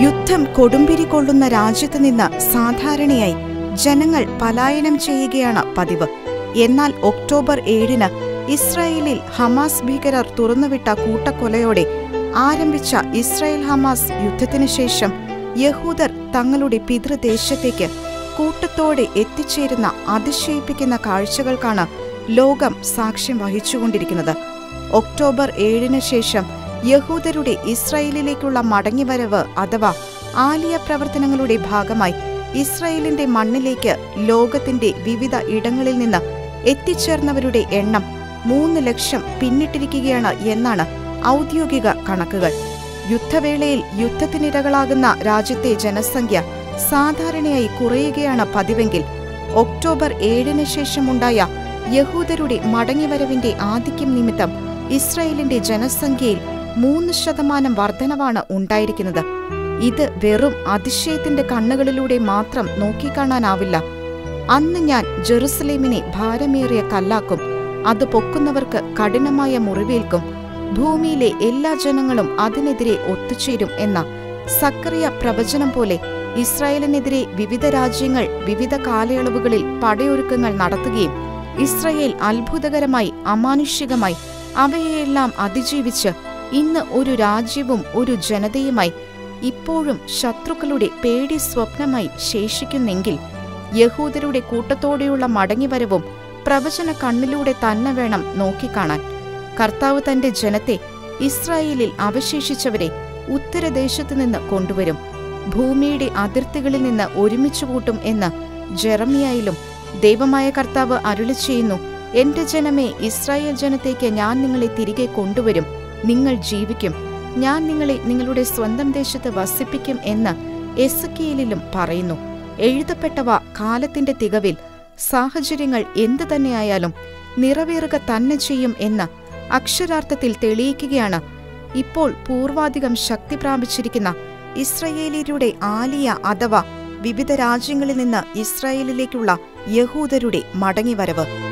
യുദ്ധം കൊടുമ്പിരി കൊള്ളുന്ന രാജ്യത്ത് നിന്ന് സാധാരണയായി ജനങ്ങൾ പലായനം ചെയ്യുകയാണ് പതിവ്. എന്നാൽ ഒക്ടോബർ 7-ന് ഇസ്രായേലിൽ ഹമാസ് ഭീകരർ തുറന്നുവിട്ട കൂട്ടക്കൊലയോടെ ആരംഭിച്ച ഇസ്രായേൽ ഹമാസ് യുദ്ധത്തിനു ശേഷം യഹൂദർ തങ്ങളുടെ പിതൃദേശത്തേക്ക് കൂട്ടത്തോടെ എത്തിച്ചേരുന്ന അതിശയിപ്പിക്കുന്ന കാഴ്ചകൾക്കാണ് ലോകം സാക്ഷ്യം വഹിച്ചുകൊണ്ടിരിക്കുന്നത്. ഒക്ടോബർ 7-ന് ശേഷം യഹൂദരുടെ ഇസ്രായേലിലേക്കുള്ള മടങ്ങിവരവ് അഥവാ ആലിയ പ്രവർത്തനങ്ങളുടെ ഭാഗമായി ഇസ്രായേലിന്റെ മണ്ണിലേക്ക് ലോകത്തിന്റെ വിവിധ ഇടങ്ങളിൽ നിന്ന് എത്തിച്ചേർന്നവരുടെ എണ്ണം 3 ലക്ഷം പിന്നിട്ടിരിക്കുകയാണ് എന്നാണ് ഔദ്യോഗിക കണക്കുകൾ. യുദ്ധവേളയിൽ യുദ്ധത്തിനിരകളാകുന്ന രാജ്യത്തെ ജനസംഖ്യ സാധാരണയായി കുറയുകയാണ് പതിവെങ്കിൽ ഒക്ടോബർ 7-ന് ശേഷമുണ്ടായ യഹൂദരുടെ മടങ്ങിവരവിന്റെ ആധിക്യം നിമിത്തം ഇസ്രായേലിന്റെ ജനസംഖ്യയിൽ 3% വർധനവാണ് ഉണ്ടായിരിക്കുന്നത്. ഇത് വെറും അതിശയത്തിന്റെ കണ്ണുകളിലൂടെ മാത്രം നോക്കിക്കാണാനാവില്ല. അന്ന് ഞാൻ ജെറുസലേമിനെ ഭാരമേറിയ കല്ലാക്കും, അത് പൊക്കുന്നവർക്ക് കഠിനമായ മുറിവേൽക്കും, ഭൂമിയിലെ എല്ലാ ജനങ്ങളും അതിനെതിരെ ഒത്തുചേരും എന്ന സക്കറിയ പ്രവചനം പോലെ ഇസ്രായേലിനെതിരെ വിവിധ രാജ്യങ്ങൾ വിവിധ കാലയളവുകളിൽ പടയൊരുക്കങ്ങൾ നടത്തുകയും ഇസ്രായേൽ അത്ഭുതകരമായി അമാനുഷികമായി അവയെയെല്ലാം അതിജീവിച്ച് ഇന്ന് ഒരു രാജ്യവും ഒരു ജനതയുമായി ഇപ്പോഴും ശത്രുക്കളുടെ പേടി സ്വപ്നമായി ശേഷിക്കുന്നെങ്കിൽ യഹൂദരുടെ കൂട്ടത്തോടെയുള്ള മടങ്ങിവരവും പ്രവചന കണ്ണിലൂടെ തന്നെ വേണം നോക്കിക്കാണാൻ. കർത്താവ് തന്റെ ജനത്തെ, ഇസ്രായേലിൽ അവശേഷിച്ചവരെ ഉത്തരദേശത്തു നിന്ന് കൊണ്ടുവരും, ഭൂമിയുടെ അതിർത്തികളിൽ നിന്ന് ഒരുമിച്ചു കൂട്ടും എന്ന് ജെറമ്യായിലും ദൈവമായ കർത്താവ് അരുളി ചെയ്യുന്നു. എന്റെ ജനമേ, ഇസ്രായേൽ ജനത്തേക്ക് ഞാൻ നിങ്ങളെ തിരികെ കൊണ്ടുവരും, നിങ്ങൾ ജീവിക്കും, ഞാൻ നിങ്ങളെ നിങ്ങളുടെ സ്വന്തം ദേശത്ത് വസിപ്പിക്കും എന്ന് എസെക്കിയേലിലും പറയുന്നു. എഴുതപ്പെട്ടവ കാലത്തിന്റെ തികവിൽ സാഹചര്യങ്ങൾ എന്തു തന്നെയായാലും നിറവേറുക തന്നെ ചെയ്യും എന്ന് അക്ഷരാർത്ഥത്തിൽ തെളിയിക്കുകയാണ് ഇപ്പോൾ പൂർവാധികം ശക്തി പ്രാപിച്ചിരിക്കുന്ന ഇസ്രായേലിയരുടെ ആലിയ അഥവാ വിവിധ രാജ്യങ്ങളിൽ നിന്ന് ഇസ്രായേലിലേക്കുള്ള യഹൂദരുടെ മടങ്ങിവരവ്.